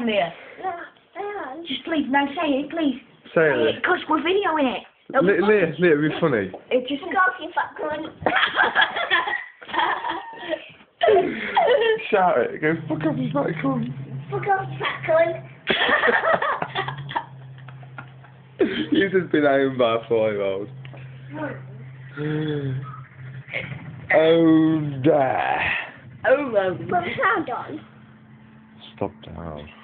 Leah. Just please, no, say it, please. Say it. Because we're videoing it. Leah, it'd be funny. It just go off, you fat cunt. Shout it. Go, fuck off, you fat cunt. Fuck off, you fat cunt. You've just been owned by a 4-year-old. Oh, there. Oh, put the sound on. Stop down.